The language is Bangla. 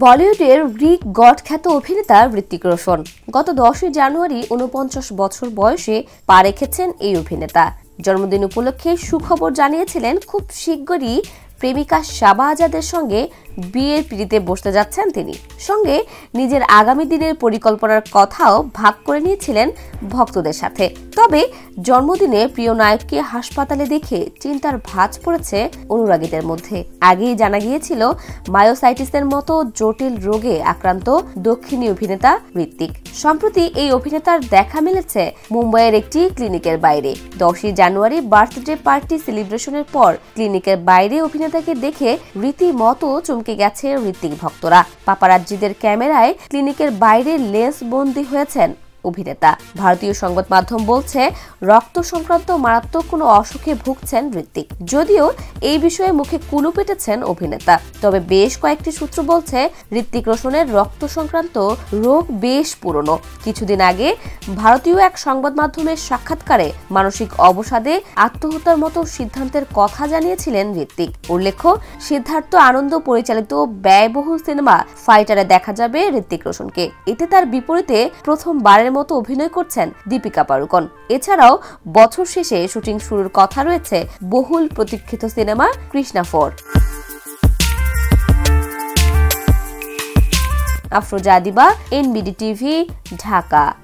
বলিউডের গ্রিক গড খ্যাত অভিনেতা ঋত্বিক রোশন গত 10 জানুয়ারি 49 বছর বয়সে পা রেখেছেন এই অভিনেতা। জন্মদিন উপলক্ষে সুখবর জানিয়েছিলেন খুব শীঘ্রই প্রেমিকা শাবা আজাদের সঙ্গে বিয়ের পিঁড়িতে বসতে যাচ্ছেন তিনি। সঙ্গে নিজের আগামী দিনের পরিকল্পনার কথাও ভাগ করে নিয়েছিলেন ভক্তদের সাথে। তবে জন্মদিনে প্রিয় নায়ককে হাসপাতালে দেখে চিন্তার ভাঁজ পড়েছে অনুরাগীদের মধ্যে। আগেই জানা গিয়েছিল মায়োসাইটিসের মতো জটিল রোগে আক্রান্ত দক্ষিণী অভিনেতা ঋত্বিক। সম্প্রতি এই অভিনেতার দেখা মিলেছে মুম্বাইয়ের একটি ক্লিনিকের বাইরে। 10 জানুয়ারি বার্থডে পার্টি সেলিব্রেশনের পর ক্লিনিকের বাইরে অভিনেতাকে দেখে রীতিমতো চমকে গেছে ঋত্বিক ভক্তরা। পাপারাজ্জিদের ক্যামেরায় ক্লিনিকের বাইরে লেন্স বন্দী হয়েছেন অভিনেতা। ভারতীয় সংবাদ মাধ্যম বলছে রক্ত সংক্রান্ত মারাত্মক কোনো অসুখে ভুগছেন ঋত্বিক। যদিও এই বিষয়ে মুখে কুলু পেটেছেন অভিনেতা, তবে বেশ কয়েকটি সূত্র বলছে ঋত্বিক রোশনের রক্ত সংক্রান্ত রোগ বেশ পুরনো। কিছুদিন আগে ভারতীয় এক সংবাদ মাধ্যমের সাক্ষাৎকারে মানসিক অবসাদে আত্মহত্যার মতো সিদ্ধান্তের কথা জানিয়েছিলেন ঋত্বিক। উল্লেখ্য, সিদ্ধার্থ আনন্দ পরিচালিত ব্যয়বহুল সিনেমা ফাইটারে দেখা যাবে ঋত্বিক রোশনকে। এতে তার বিপরীতে প্রথমবারের মতো অভিনয় করছেন দীপিকা পাড়ুকোন। এছাড়াও বছর শেষে শুটিং শুরুর কথা রয়েছে বহুল প্রতীক্ষিত সিনেমা কৃষ্ণা 4। আফরোজা দিবা, NBD TV, ঢাকা।